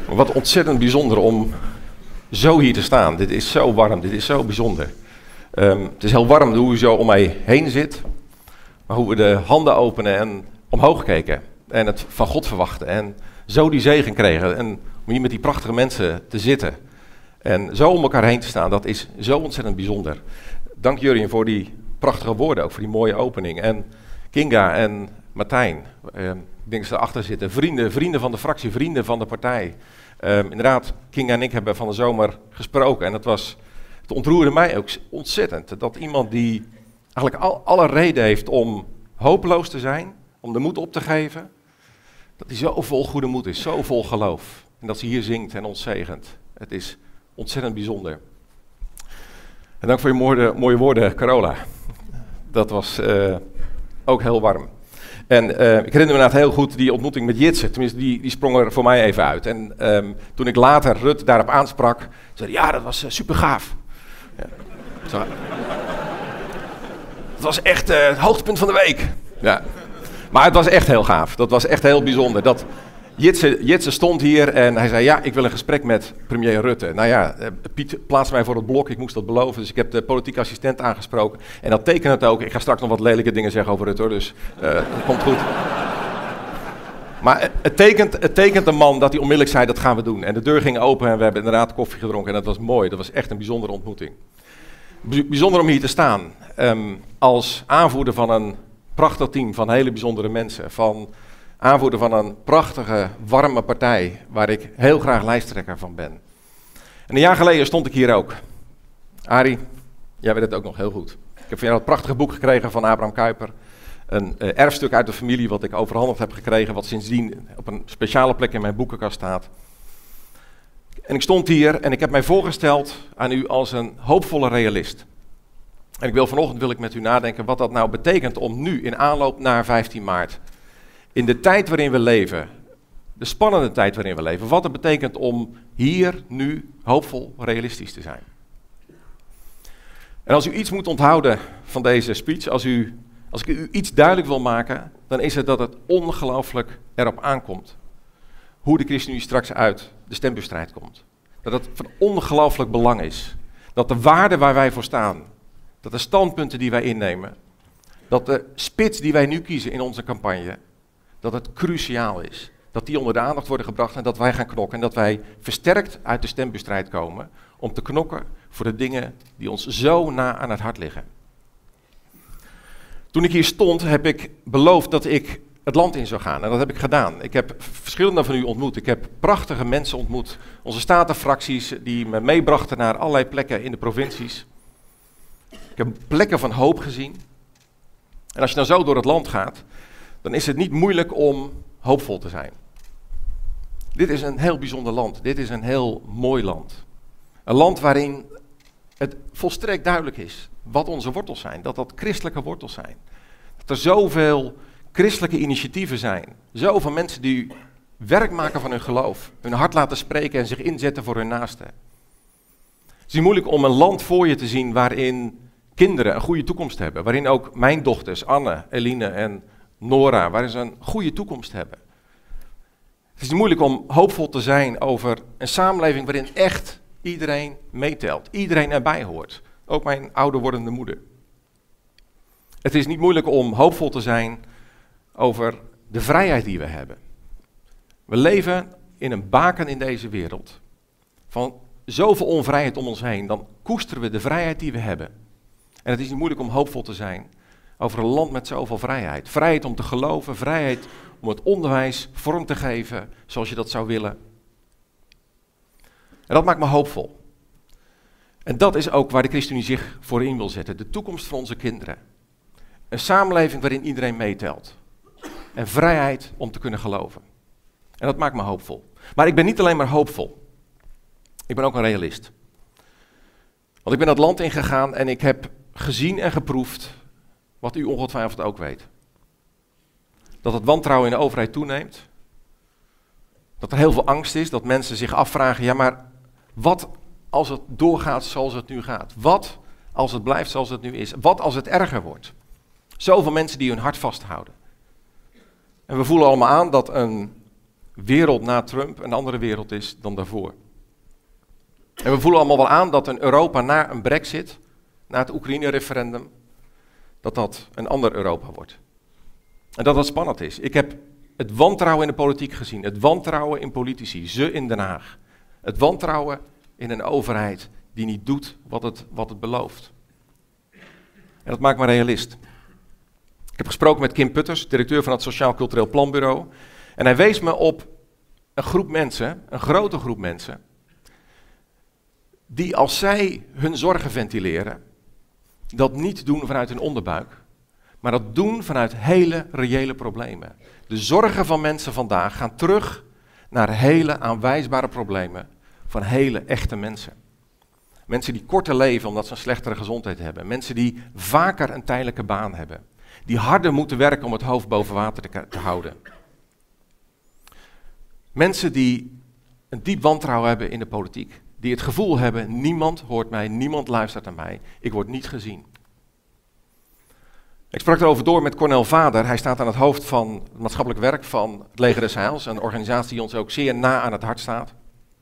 Wat ontzettend bijzonder om zo hier te staan. Dit is zo warm, dit is zo bijzonder. Het is heel warm hoe u zo om mij heen zit. Maar hoe we de handen openen en omhoog keken. En het van God verwachten. En zo die zegen kregen. En om hier met die prachtige mensen te zitten. En zo om elkaar heen te staan, dat is zo ontzettend bijzonder. Dank Jurjen voor die prachtige woorden, ook voor die mooie opening. En Kinga en Martijn, ik denk dat ze erachter zitten. Vrienden van de fractie, vrienden van de partij. Inderdaad, Kinga en ik hebben van de zomer gesproken. En het ontroerde mij ook ontzettend. Dat iemand die eigenlijk alle reden heeft om hopeloos te zijn, om de moed op te geven. Dat hij zo vol goede moed is, zo vol geloof. En dat ze hier zingt en ons zegent. Het is ontzettend bijzonder. En dank voor je mooie woorden, Carola. Dat was ook heel warm. En ik herinner me inderdaad heel goed die ontmoeting met Jitse. Tenminste, die sprong er voor mij even uit. En toen ik later Rut daarop aansprak, zei hij, ja, dat was super gaaf. Ja. Het was echt het hoogtepunt van de week. Ja. Maar het was echt heel gaaf. Dat was echt heel bijzonder. Jitse stond hier en hij zei, ja, ik wil een gesprek met premier Rutte. Nou ja, Piet plaatste mij voor het blok, ik moest dat beloven. Dus ik heb de politieke assistent aangesproken. En dat tekent het ook. Ik ga straks nog wat lelijke dingen zeggen over Rutte, hoor, dus dat komt goed. Maar het tekent een man dat hij onmiddellijk zei, dat gaan we doen. En de deur ging open en we hebben inderdaad koffie gedronken. En dat was mooi, dat was echt een bijzondere ontmoeting. Bijzonder om hier te staan. Als aanvoerder van een prachtig team van hele bijzondere mensen. Aanvoerder van een prachtige, warme partij, waar ik heel graag lijsttrekker van ben. En een jaar geleden stond ik hier ook. Arie, jij weet het ook nog heel goed. Ik heb van jou het prachtige boek gekregen van Abraham Kuyper. Een erfstuk uit de familie wat ik overhandigd heb gekregen, wat sindsdien op een speciale plek in mijn boekenkast staat. En ik stond hier en ik heb mij voorgesteld aan u als een hoopvolle realist. En vanochtend wil ik met u nadenken wat dat nou betekent om nu in aanloop naar 15 maart... in de tijd waarin we leven, de spannende tijd waarin we leven, wat het betekent om hier, nu, hoopvol, realistisch te zijn. En als u iets moet onthouden van deze speech, als ik u iets duidelijk wil maken, dan is het dat het ongelooflijk erop aankomt hoe de ChristenUnie straks uit de stembusstrijd komt. Dat het van ongelooflijk belang is. Dat de waarden waar wij voor staan, dat de standpunten die wij innemen, dat de spits die wij nu kiezen in onze campagne, dat het cruciaal is. Dat die onder de aandacht worden gebracht en dat wij gaan knokken. En dat wij versterkt uit de stembusstrijd komen om te knokken voor de dingen die ons zo na aan het hart liggen. Toen ik hier stond heb ik beloofd dat ik het land in zou gaan. En dat heb ik gedaan. Ik heb verschillende van u ontmoet. Ik heb prachtige mensen ontmoet. Onze statenfracties die me meebrachten naar allerlei plekken in de provincies. Ik heb plekken van hoop gezien. En als je nou zo door het land gaat, dan is het niet moeilijk om hoopvol te zijn. Dit is een heel bijzonder land. Dit is een heel mooi land. Een land waarin het volstrekt duidelijk is wat onze wortels zijn. Dat dat christelijke wortels zijn. Dat er zoveel christelijke initiatieven zijn. Zoveel mensen die werk maken van hun geloof. Hun hart laten spreken en zich inzetten voor hun naasten. Het is niet moeilijk om een land voor je te zien waarin kinderen een goede toekomst hebben. Waarin ook mijn dochters, Anne, Eline en Nora, waarin ze een goede toekomst hebben. Het is niet moeilijk om hoopvol te zijn over een samenleving waarin echt iedereen meetelt. Iedereen erbij hoort. Ook mijn ouder wordende moeder. Het is niet moeilijk om hoopvol te zijn over de vrijheid die we hebben. We leven in een baken in deze wereld. Van zoveel onvrijheid om ons heen, dan koesteren we de vrijheid die we hebben. En het is niet moeilijk om hoopvol te zijn over een land met zoveel vrijheid. Vrijheid om te geloven, vrijheid om het onderwijs vorm te geven zoals je dat zou willen. En dat maakt me hoopvol. En dat is ook waar de ChristenUnie zich voor in wil zetten. De toekomst van onze kinderen. Een samenleving waarin iedereen meetelt. En vrijheid om te kunnen geloven. En dat maakt me hoopvol. Maar ik ben niet alleen maar hoopvol. Ik ben ook een realist. Want ik ben dat land ingegaan en ik heb gezien en geproefd wat u ongetwijfeld ook weet. Dat het wantrouwen in de overheid toeneemt. Dat er heel veel angst is, dat mensen zich afvragen, ja maar wat als het doorgaat zoals het nu gaat? Wat als het blijft zoals het nu is? Wat als het erger wordt? Zoveel mensen die hun hart vasthouden. En we voelen allemaal aan dat een wereld na Trump een andere wereld is dan daarvoor. En we voelen allemaal wel aan dat een Europa na een Brexit, na het Oekraïne-referendum, dat een ander Europa wordt. En dat spannend is. Ik heb het wantrouwen in de politiek gezien, het wantrouwen in politici, ze in Den Haag. Het wantrouwen in een overheid die niet doet wat het belooft. En dat maakt me realist. Ik heb gesproken met Kim Putters, directeur van het Sociaal Cultureel Planbureau. En hij wees me op een groep mensen, een grote groep mensen, die als zij hun zorgen ventileren, dat niet doen vanuit hun onderbuik, maar dat doen vanuit hele reële problemen. De zorgen van mensen vandaag gaan terug naar hele aanwijsbare problemen van hele echte mensen. Mensen die korter leven omdat ze een slechtere gezondheid hebben. Mensen die vaker een tijdelijke baan hebben. Die harder moeten werken om het hoofd boven water te houden. Mensen die een diep wantrouwen hebben in de politiek. Die het gevoel hebben, niemand hoort mij, niemand luistert naar mij. Ik word niet gezien. Ik sprak erover door met Cornel Vader. Hij staat aan het hoofd van het maatschappelijk werk van het Leger des Heils. Een organisatie die ons ook zeer na aan het hart staat.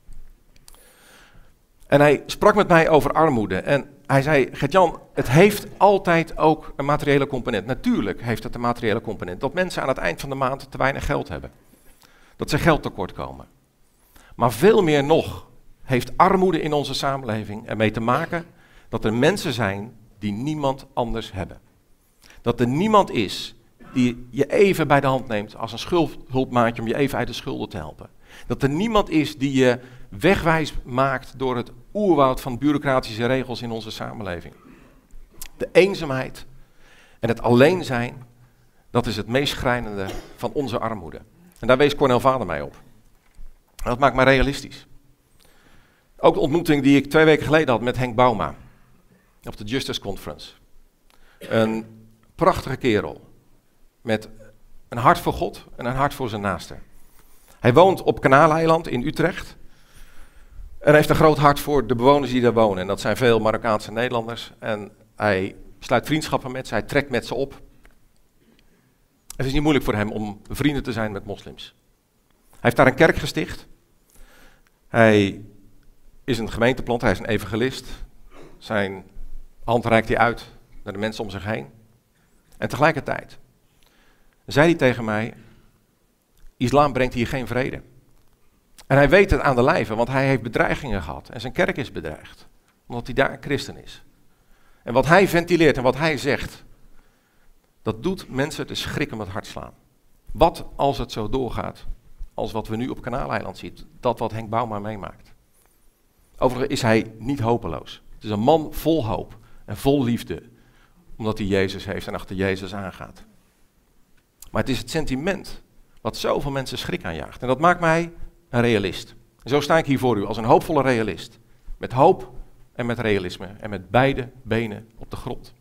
En hij sprak met mij over armoede. En hij zei, Gert-Jan, het heeft altijd ook een materiële component. Natuurlijk heeft het een materiële component. Dat mensen aan het eind van de maand te weinig geld hebben. Dat ze geld tekort komen. Maar veel meer nog heeft armoede in onze samenleving ermee te maken dat er mensen zijn die niemand anders hebben. Dat er niemand is die je even bij de hand neemt als een schuldhulpmaatje om je even uit de schulden te helpen. Dat er niemand is die je wegwijs maakt door het oerwoud van bureaucratische regels in onze samenleving. De eenzaamheid en het alleen zijn, dat is het meest schrijnende van onze armoede. En daar wees Cornel Vader mij op. En dat maakt mij realistisch. Ook de ontmoeting die ik 2 weken geleden had met Henk Bauma op de Justice Conference. Een prachtige kerel met een hart voor God en een hart voor zijn naaste. Hij woont op Kanaaleiland in Utrecht en hij heeft een groot hart voor de bewoners die daar wonen. En dat zijn veel Marokkaanse Nederlanders en hij sluit vriendschappen met ze, hij trekt met ze op. Het is niet moeilijk voor hem om vrienden te zijn met moslims. Hij heeft daar een kerk gesticht. Hij is een gemeenteplanter, hij is een evangelist. Zijn hand reikt hij uit naar de mensen om zich heen. En tegelijkertijd zei hij tegen mij, islam brengt hier geen vrede. En hij weet het aan de lijve, want hij heeft bedreigingen gehad. En zijn kerk is bedreigd, omdat hij daar een christen is. En wat hij ventileert en wat hij zegt, dat doet mensen de schrik om het hart slaan. Wat als het zo doorgaat, als wat we nu op Kanaaleiland zien, dat wat Henk Bauma meemaakt. Overigens is hij niet hopeloos. Het is een man vol hoop en vol liefde, omdat hij Jezus heeft en achter Jezus aangaat. Maar het is het sentiment wat zoveel mensen schrik aanjaagt. En dat maakt mij een realist. En zo sta ik hier voor u als een hoopvolle realist. Met hoop en met realisme en met beide benen op de grond.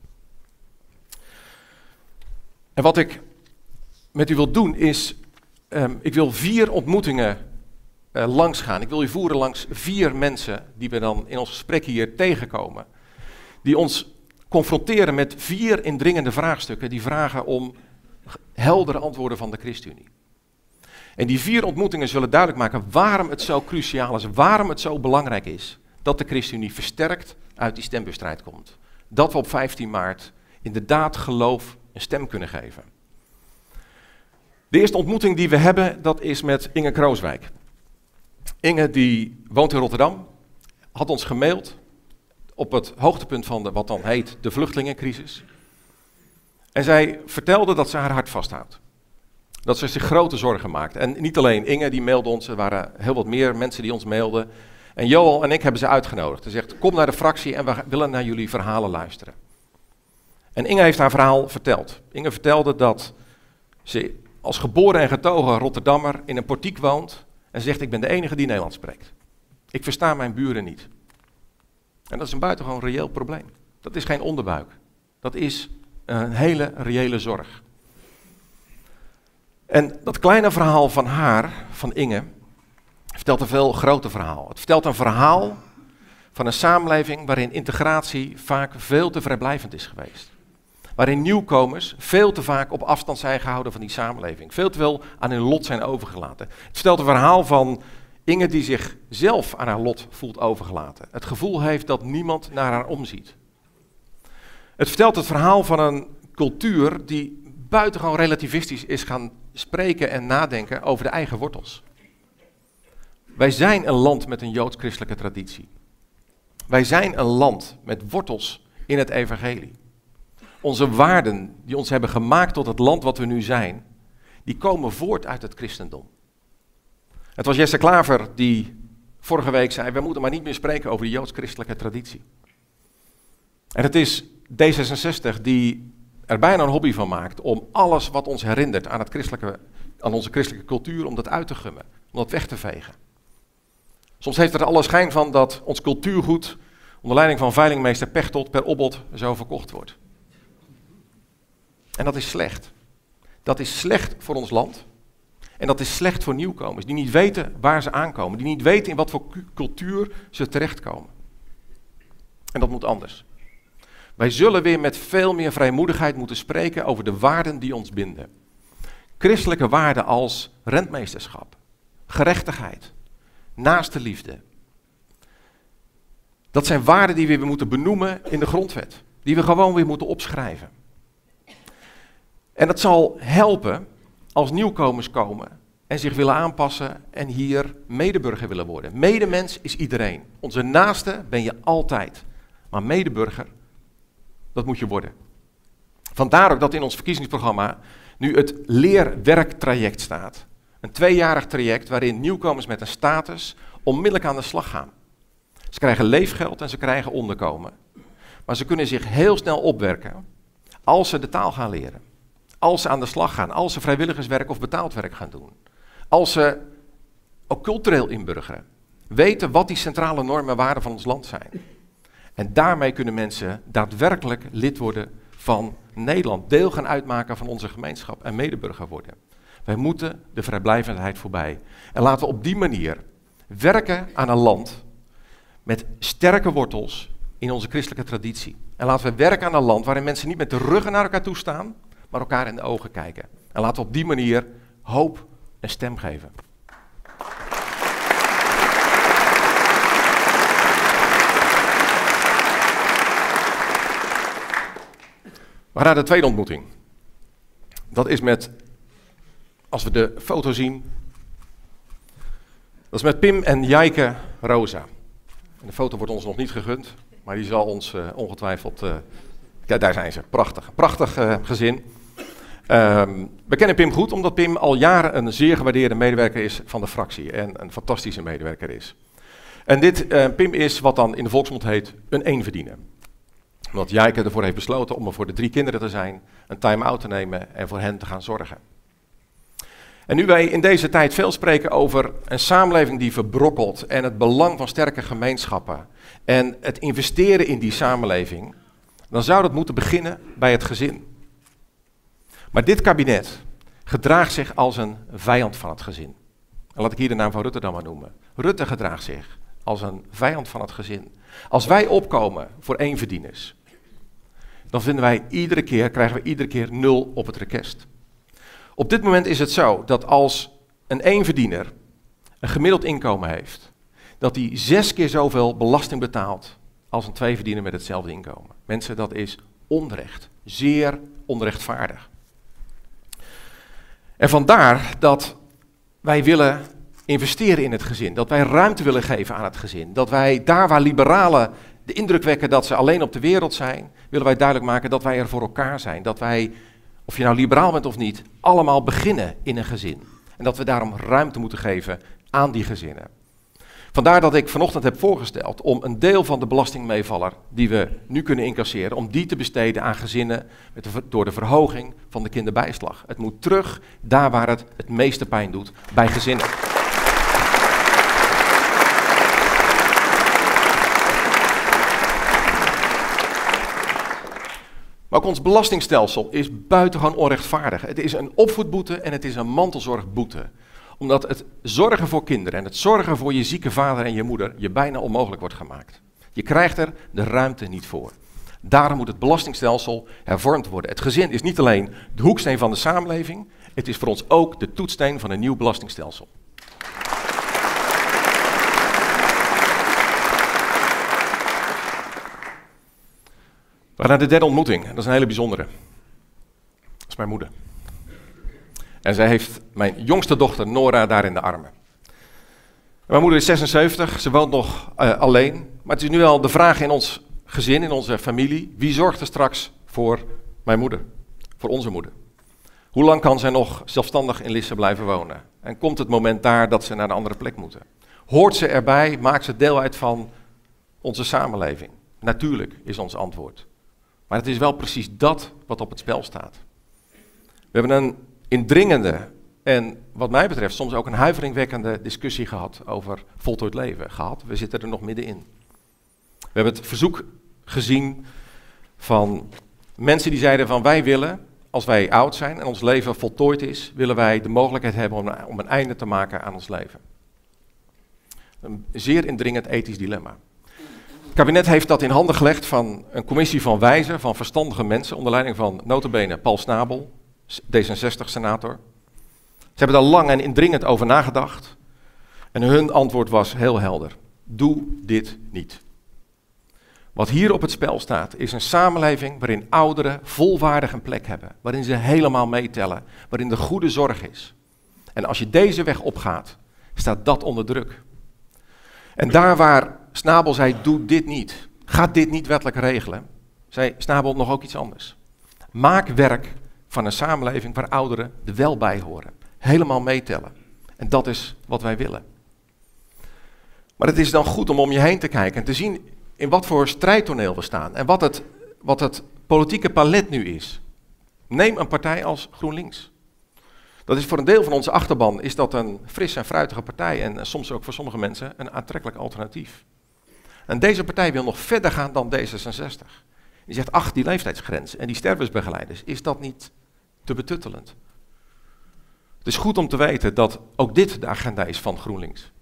En wat ik met u wil doen is, ik wil 4 ontmoetingen langs gaan. Ik wil u voeren langs 4 mensen die we dan in ons gesprek hier tegenkomen. Die ons confronteren met 4 indringende vraagstukken die vragen om heldere antwoorden van de ChristenUnie. En die 4 ontmoetingen zullen duidelijk maken waarom het zo cruciaal is, waarom het zo belangrijk is dat de ChristenUnie versterkt uit die stembusstrijd komt. Dat we op 15 maart inderdaad geloof een stem kunnen geven. De eerste ontmoeting die we hebben, dat is met Inge Krooswijk. Inge die woont in Rotterdam, had ons gemaild op het hoogtepunt van wat dan heet de vluchtelingencrisis. En zij vertelde dat ze haar hart vasthoudt. Dat ze zich grote zorgen maakt. En niet alleen Inge die mailde ons, er waren heel wat meer mensen die ons mailden. En Joel en ik hebben ze uitgenodigd. Ze zegt, kom naar de fractie en we willen naar jullie verhalen luisteren. En Inge heeft haar verhaal verteld. Inge vertelde dat ze als geboren en getogen Rotterdammer in een portiek woont en zegt, ik ben de enige die Nederlands spreekt. Ik versta mijn buren niet. En dat is een buitengewoon reëel probleem. Dat is geen onderbuik. Dat is een hele reële zorg. En dat kleine verhaal van haar, van Inge, vertelt een veel groter verhaal. Het vertelt een verhaal van een samenleving waarin integratie vaak veel te vrijblijvend is geweest. waarin nieuwkomers veel te vaak op afstand zijn gehouden van die samenleving. Veel te veel aan hun lot zijn overgelaten. Het vertelt een verhaal van Inge die zich zelf aan haar lot voelt overgelaten. Het gevoel heeft dat niemand naar haar omziet. Het vertelt het verhaal van een cultuur die buitengewoon relativistisch is gaan spreken en nadenken over de eigen wortels. Wij zijn een land met een joods-christelijke traditie. Wij zijn een land met wortels in het evangelie. Onze waarden die ons hebben gemaakt tot het land wat we nu zijn, die komen voort uit het christendom. Het was Jesse Klaver die vorige week zei, we moeten maar niet meer spreken over de joods-christelijke traditie. En het is D66 die er bijna een hobby van maakt om alles wat ons herinnert aan, aan onze christelijke cultuur, om dat uit te gummen, om dat weg te vegen. Soms heeft het er alle schijn van dat ons cultuurgoed onder leiding van veilingmeester Pechtold per opbod zo verkocht wordt. En dat is slecht. Dat is slecht voor ons land. En dat is slecht voor nieuwkomers die niet weten waar ze aankomen, die niet weten in wat voor cultuur ze terechtkomen. En dat moet anders. Wij zullen weer met veel meer vrijmoedigheid moeten spreken over de waarden die ons binden. Christelijke waarden als rentmeesterschap, gerechtigheid, naaste liefde. Dat zijn waarden die we weer moeten benoemen in de grondwet. Die we gewoon weer moeten opschrijven. En dat zal helpen als nieuwkomers komen en zich willen aanpassen en hier medeburger willen worden. Medemens is iedereen. Onze naaste ben je altijd. Maar medeburger, dat moet je worden. Vandaar ook dat in ons verkiezingsprogramma nu het leer-werktraject staat. Een 2-jarig traject waarin nieuwkomers met een status onmiddellijk aan de slag gaan. Ze krijgen leefgeld en ze krijgen onderkomen. Maar ze kunnen zich heel snel opwerken als ze de taal gaan leren. Als ze aan de slag gaan, als ze vrijwilligerswerk of betaald werk gaan doen. Als ze ook cultureel inburgeren. Weten wat die centrale normen en waarden van ons land zijn. En daarmee kunnen mensen daadwerkelijk lid worden van Nederland. Deel gaan uitmaken van onze gemeenschap en medeburger worden. Wij moeten de vrijblijvendheid voorbij. En laten we op die manier werken aan een land met sterke wortels in onze christelijke traditie. En laten we werken aan een land waarin mensen niet met de ruggen naar elkaar toe staan, maar elkaar in de ogen kijken. En laten we op die manier hoop en stem geven. We gaan naar de tweede ontmoeting. Dat is met, als we de foto zien, dat is met Pim en Jijke Rosa. En de foto wordt ons nog niet gegund, maar die zal ons ongetwijfeld... Kijk, daar zijn ze. Prachtig gezin. We kennen Pim goed, omdat Pim al jaren een zeer gewaardeerde medewerker is van de fractie. En een fantastische medewerker is. En Pim is wat dan in de volksmond heet een eenverdiener. Omdat Jijke ervoor heeft besloten om er voor de 3 kinderen te zijn, een time-out te nemen en voor hen te gaan zorgen. En nu wij in deze tijd veel spreken over een samenleving die verbrokkelt en het belang van sterke gemeenschappen en het investeren in die samenleving, dan zou dat moeten beginnen bij het gezin. Maar dit kabinet gedraagt zich als een vijand van het gezin. En laat ik hier de naam van Rutte dan maar noemen. Rutte gedraagt zich als een vijand van het gezin. Als wij opkomen voor eenverdieners, dan krijgen we iedere keer 0 op het rekest. Op dit moment is het zo dat als een eenverdiener een gemiddeld inkomen heeft, dat hij 6 keer zoveel belasting betaalt als een tweeverdiener met hetzelfde inkomen. Mensen, dat is onrecht. Zeer onrechtvaardig. En vandaar dat wij willen investeren in het gezin. Dat wij ruimte willen geven aan het gezin. Dat wij daar waar liberalen de indruk wekken dat ze alleen op de wereld zijn, willen wij duidelijk maken dat wij er voor elkaar zijn. Dat wij, of je nou liberaal bent of niet, allemaal beginnen in een gezin. En dat we daarom ruimte moeten geven aan die gezinnen. Vandaar dat ik vanochtend heb voorgesteld om een deel van de belastingmeevaller die we nu kunnen incasseren, om die te besteden aan gezinnen door de verhoging van de kinderbijslag. Het moet terug daar waar het het meeste pijn doet, bij gezinnen. Maar ook ons belastingstelsel is buitengewoon onrechtvaardig. Het is een opvoedboete en het is een mantelzorgboete. Omdat het zorgen voor kinderen en het zorgen voor je zieke vader en je moeder je bijna onmogelijk wordt gemaakt. Je krijgt er de ruimte niet voor. Daarom moet het belastingstelsel hervormd worden. Het gezin is niet alleen de hoeksteen van de samenleving, het is voor ons ook de toetssteen van een nieuw belastingstelsel. We gaan naar de derde ontmoeting. Dat is een hele bijzondere. Dat is mijn moeder. En zij heeft mijn jongste dochter Nora daar in de armen. Mijn moeder is 76, ze woont nog alleen. Maar het is nu al de vraag in ons gezin, in onze familie. Wie zorgt er straks voor mijn moeder? Voor onze moeder? Hoe lang kan zij nog zelfstandig in Lisse blijven wonen? En komt het moment daar dat ze naar een andere plek moeten? Hoort ze erbij? Maakt ze deel uit van onze samenleving? Natuurlijk is ons antwoord. Maar het is wel precies dat wat op het spel staat. We hebben een indringende en wat mij betreft soms ook een huiveringwekkende discussie gehad over voltooid leven. We zitten er nog middenin. We hebben het verzoek gezien van mensen die zeiden van wij willen, als wij oud zijn en ons leven voltooid is, willen wij de mogelijkheid hebben om een einde te maken aan ons leven. Een zeer indringend ethisch dilemma. Het kabinet heeft dat in handen gelegd van een commissie van wijzen, van verstandige mensen, onder leiding van nota bene Paul Snabel, D66-senator. Ze hebben daar lang en indringend over nagedacht. En hun antwoord was heel helder. Doe dit niet. Wat hier op het spel staat, is een samenleving waarin ouderen volwaardig een plek hebben. Waarin ze helemaal meetellen. Waarin er goede zorg is. En als je deze weg opgaat, staat dat onder druk. En daar waar Snabel zei, doe dit niet. Ga dit niet wettelijk regelen. Zei Snabel nog ook iets anders. Maak werk van een samenleving waar ouderen er wel bij horen. Helemaal meetellen. En dat is wat wij willen. Maar het is dan goed om je heen te kijken en te zien in wat voor strijdtoneel we staan. En wat het politieke palet nu is. Neem een partij als GroenLinks. Dat is voor een deel van onze achterban is dat een frisse en fruitige partij. En soms ook voor sommige mensen een aantrekkelijk alternatief. En deze partij wil nog verder gaan dan D66. Die zegt, ach, die leeftijdsgrens en die stervensbegeleiders, is dat niet te betuttelend? Het is goed om te weten dat ook dit de agenda is van GroenLinks.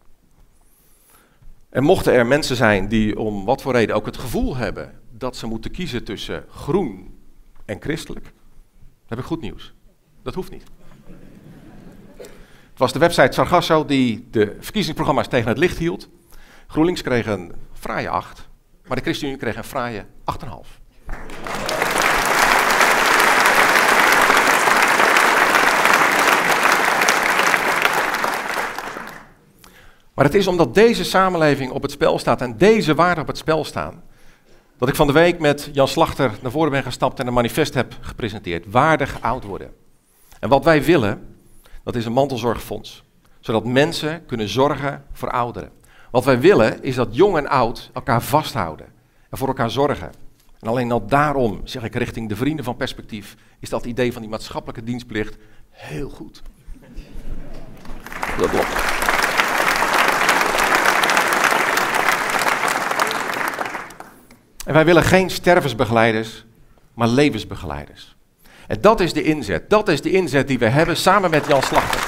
En mochten er mensen zijn die om wat voor reden ook het gevoel hebben dat ze moeten kiezen tussen groen en christelijk, dan heb ik goed nieuws. Dat hoeft niet. Het was de website Sargasso die de verkiezingsprogramma's tegen het licht hield. GroenLinks kreeg een fraaie 8, maar de ChristenUnie kreeg een fraaie 8,5. Maar het is omdat deze samenleving op het spel staat en deze waarden op het spel staan, dat ik van de week met Jan Slachter naar voren ben gestapt en een manifest heb gepresenteerd. Waardig oud worden. En wat wij willen, dat is een mantelzorgfonds. Zodat mensen kunnen zorgen voor ouderen. Wat wij willen is dat jong en oud elkaar vasthouden en voor elkaar zorgen. En alleen al daarom, zeg ik richting de vrienden van Perspectief, is dat idee van die maatschappelijke dienstplicht heel goed. Dat klopt. En wij willen geen stervensbegeleiders, maar levensbegeleiders. En dat is de inzet. Dat is de inzet die we hebben samen met Jan Slachter.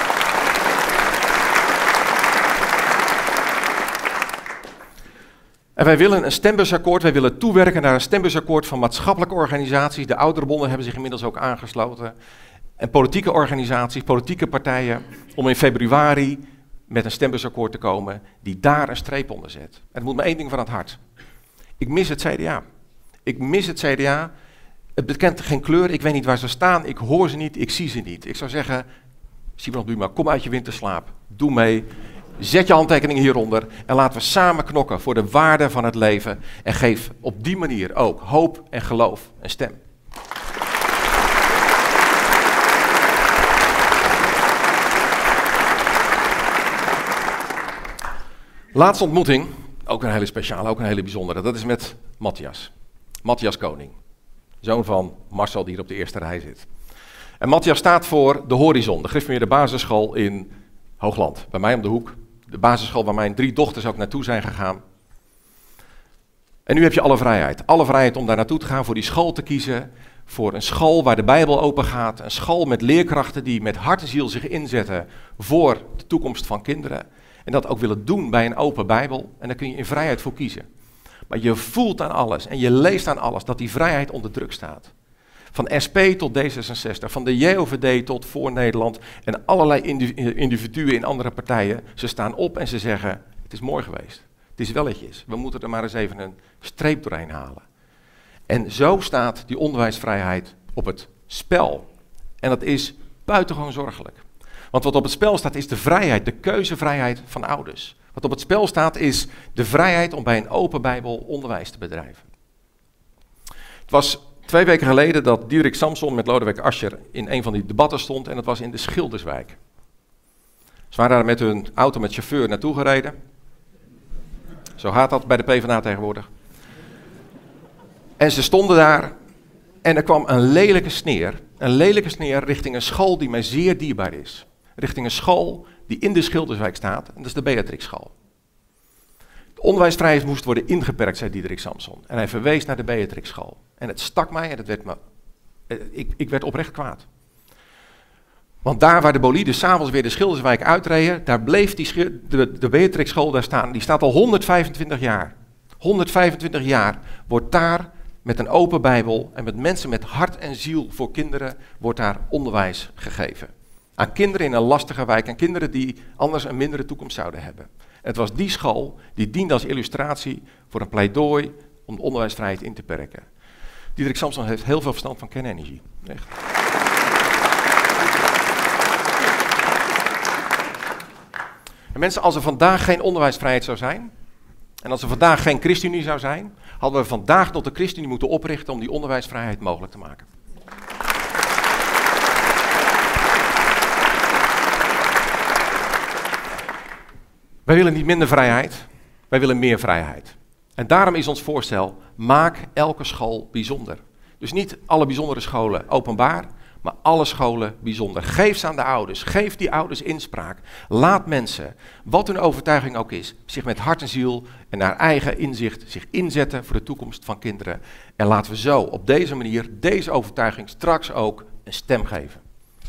En wij willen een stembusakkoord, wij willen toewerken naar een stembusakkoord van maatschappelijke organisaties. De ouderenbonden hebben zich inmiddels ook aangesloten. En politieke organisaties, politieke partijen, om in februari met een stembusakkoord te komen die daar een streep onder zet. En het moet me één ding van het hart. Ik mis het CDA. Ik mis het CDA. Het bekent geen kleur, ik weet niet waar ze staan, ik hoor ze niet, ik zie ze niet. Ik zou zeggen, Simon Buma, kom uit je winterslaap, doe mee, zet je handtekeningen hieronder en laten we samen knokken voor de waarde van het leven en geef op die manier ook hoop en geloof een stem. Laatste ontmoeting, ook een hele speciale, ook een hele bijzondere, dat is met Matthias. Matthias Koning. Zoon van Marcel die hier op de eerste rij zit. En Matthias staat voor de Horizon, de gereformeerde basisschool in Hoogland. Bij mij om de hoek. De basisschool waar mijn 3 dochters ook naartoe zijn gegaan. En nu heb je alle vrijheid. Alle vrijheid om daar naartoe te gaan, voor die school te kiezen. Voor een school waar de Bijbel open gaat. Een school met leerkrachten die met hart en ziel zich inzetten voor de toekomst van kinderen. En dat ook willen doen bij een open Bijbel. En daar kun je in vrijheid voor kiezen. Maar je voelt aan alles en je leest aan alles dat die vrijheid onder druk staat. Van SP tot D66, van de JOVD tot Voor Nederland en allerlei individuen in andere partijen. Ze staan op en ze zeggen, het is mooi geweest. Het is welletjes. We moeten er maar eens even een streep doorheen halen. En zo staat die onderwijsvrijheid op het spel. En dat is buitengewoon zorgelijk. Want wat op het spel staat is de vrijheid, de keuzevrijheid van ouders. Wat op het spel staat is de vrijheid om bij een open Bijbel onderwijs te bedrijven. Het was 2 weken geleden dat Diederik Samson met Lodewijk Asscher in een van die debatten stond en dat was in de Schilderswijk. Ze waren daar met hun auto met chauffeur naartoe gereden. Zo gaat dat bij de PvdA tegenwoordig. En ze stonden daar en er kwam een lelijke sneer richting een school die mij zeer dierbaar is. Richting een school die in de Schilderswijk staat en dat is de Beatrixschool. De onderwijsvrijheid moest worden ingeperkt, zei Diederik Samson. En hij verwees naar de Beatrixschool. En het stak mij en het werd ik werd oprecht Want daar waar de boliden s'avonds weer de Schilderswijk uitreden, daar bleef de Beatrixschool daar staan. Die staat al 125 jaar. 125 jaar wordt daar met een open Bijbel en met mensen met hart en ziel voor kinderen, wordt daar onderwijs gegeven. Aan kinderen in een lastige wijk, aan kinderen die anders een mindere toekomst zouden hebben. Het was die school die diende als illustratie voor een pleidooi om de onderwijsvrijheid in te perken. Diederik Samson heeft heel veel verstand van kernenergie. Echt. En mensen, als er vandaag geen onderwijsvrijheid zou zijn, en als er vandaag geen ChristenUnie zou zijn, hadden we vandaag nog de ChristenUnie moeten oprichten om die onderwijsvrijheid mogelijk te maken. Wij willen niet minder vrijheid, wij willen meer vrijheid. En daarom is ons voorstel, maak elke school bijzonder. Dus niet alle bijzondere scholen openbaar, maar alle scholen bijzonder. Geef ze aan de ouders, geef die ouders inspraak. Laat mensen, wat hun overtuiging ook is, zich met hart en ziel en naar eigen inzicht zich inzetten voor de toekomst van kinderen. En laten we zo op deze manier, deze overtuiging straks ook een stem geven.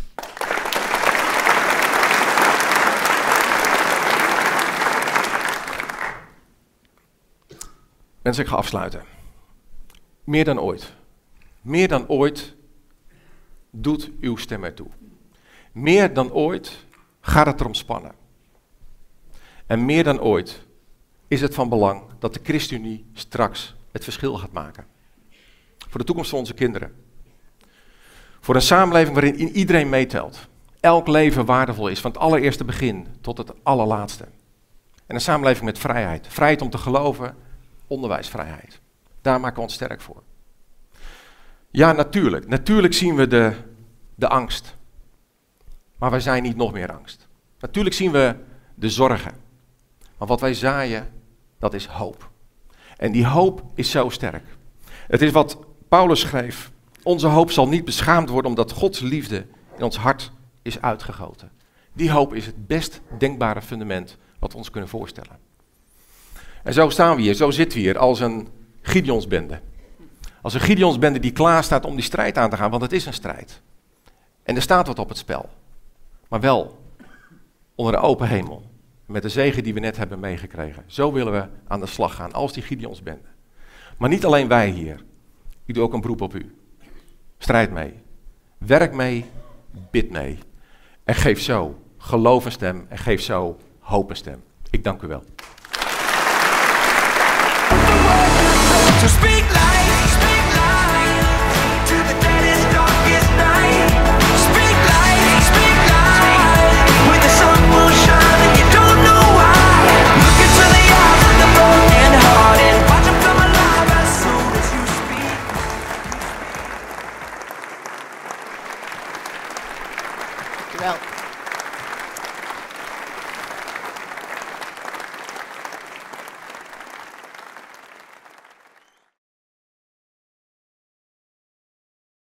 Mensen, ik ga afsluiten. Meer dan ooit doet uw stem ertoe. Meer dan ooit gaat het erom spannen. En meer dan ooit is het van belang dat de ChristenUnie straks het verschil gaat maken. Voor de toekomst van onze kinderen. Voor een samenleving waarin iedereen meetelt. Elk leven waardevol is, van het allereerste begin tot het allerlaatste. En een samenleving met vrijheid. Vrijheid om te geloven, onderwijsvrijheid. Daar maken we ons sterk voor. Ja, natuurlijk. Natuurlijk zien we de angst. Maar wij zijn niet nog meer angst. Natuurlijk zien we de zorgen. Maar wat wij zaaien, dat is hoop. En die hoop is zo sterk. Het is wat Paulus schreef. Onze hoop zal niet beschaamd worden omdat Gods liefde in ons hart is uitgegoten. Die hoop is het best denkbare fundament wat we ons kunnen voorstellen. En zo staan we hier, zo zitten we hier als een Gideonsbende. Als een Gideonsbende die klaar staat om die strijd aan te gaan, want het is een strijd. En er staat wat op het spel. Maar wel onder de open hemel. Met de zegen die we net hebben meegekregen. Zo willen we aan de slag gaan als die Gideonsbende. Maar niet alleen wij hier. Ik doe ook een beroep op u. Strijd mee. Werk mee. Bid mee. En geef zo geloof een stem en geef zo hoop een stem. Ik dank u wel.